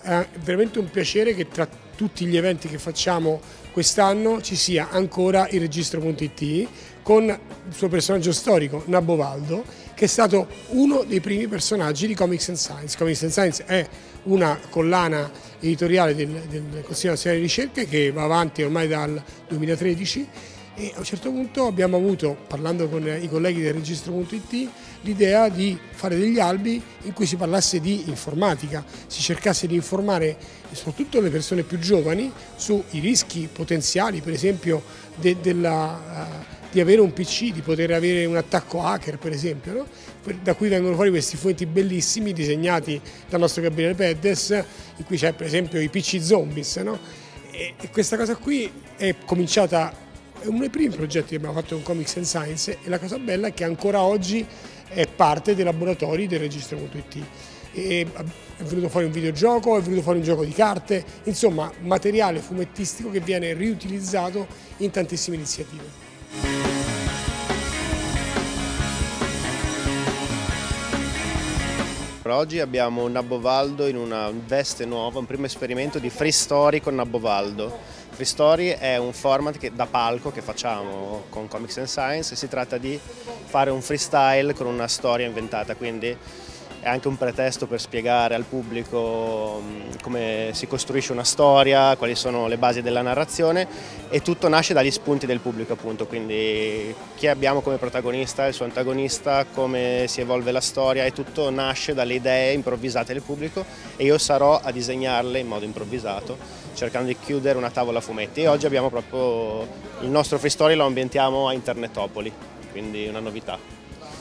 è veramente un piacere che tra tutti gli eventi che facciamo quest'anno ci sia ancora il Registro.it con il suo personaggio storico, Nabbo Valdo, che è stato uno dei primi personaggi di Comics and Science. Comics and Science è una collana editoriale del Consiglio Nazionale di Ricerca che va avanti ormai dal 2013 e a un certo punto abbiamo avuto, parlando con i colleghi del Registro.it, l'idea di fare degli albi in cui si parlasse di informatica, si cercasse di informare soprattutto le persone più giovani sui rischi potenziali, per esempio di avere un PC, di poter avere un attacco hacker per esempio, no? Da cui vengono fuori questi fumetti bellissimi disegnati dal nostro Gabriele Peddes, in cui c'è per esempio i PC zombies, no? E questa cosa qui è cominciata, è uno dei primi progetti che abbiamo fatto con Comics and Science e la cosa bella è che ancora oggi è parte dei laboratori del Registro.it. È venuto fuori un videogioco, è venuto fuori un gioco di carte, insomma materiale fumettistico che viene riutilizzato in tantissime iniziative. Oggi abbiamo Nabbo Valdo in una veste nuova, un primo esperimento di Free Story con Nabbo Valdo. Free Story è un format da palco che facciamo con Comics and Science e si tratta di fare un freestyle con una storia inventata, quindi è anche un pretesto per spiegare al pubblico come si costruisce una storia, quali sono le basi della narrazione e tutto nasce dagli spunti del pubblico appunto, quindi chi abbiamo come protagonista, il suo antagonista, come si evolve la storia e tutto nasce dalle idee improvvisate del pubblico e io sarò a disegnarle in modo improvvisato cercando di chiudere una tavola a fumetti e oggi abbiamo proprio il nostro Free Story, lo ambientiamo a Internetopoli, quindi una novità.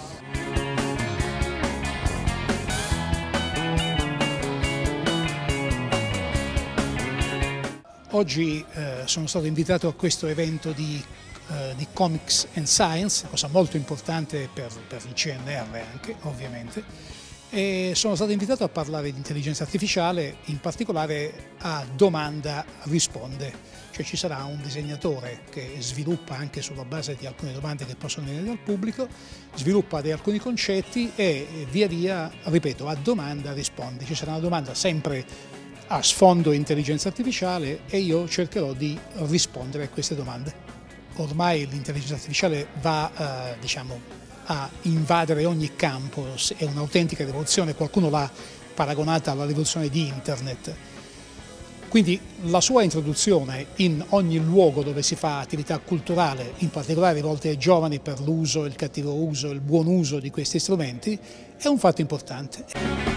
Oggi sono stato invitato a questo evento di Comics and Science, cosa molto importante per il CNR anche, ovviamente, e sono stato invitato a parlare di intelligenza artificiale, in particolare a domanda risponde, cioè ci sarà un disegnatore che sviluppa anche sulla base di alcune domande che possono venire dal pubblico, sviluppa alcuni concetti e via via, ripeto, a domanda risponde, ci sarà una domanda sempre a sfondo intelligenza artificiale e io cercherò di rispondere a queste domande. Ormai l'intelligenza artificiale va diciamo, a invadere ogni campo, è un'autentica rivoluzione, qualcuno l'ha paragonata alla rivoluzione di Internet. Quindi la sua introduzione in ogni luogo dove si fa attività culturale, in particolare rivolte ai giovani per l'uso, il cattivo uso, il buon uso di questi strumenti, è un fatto importante.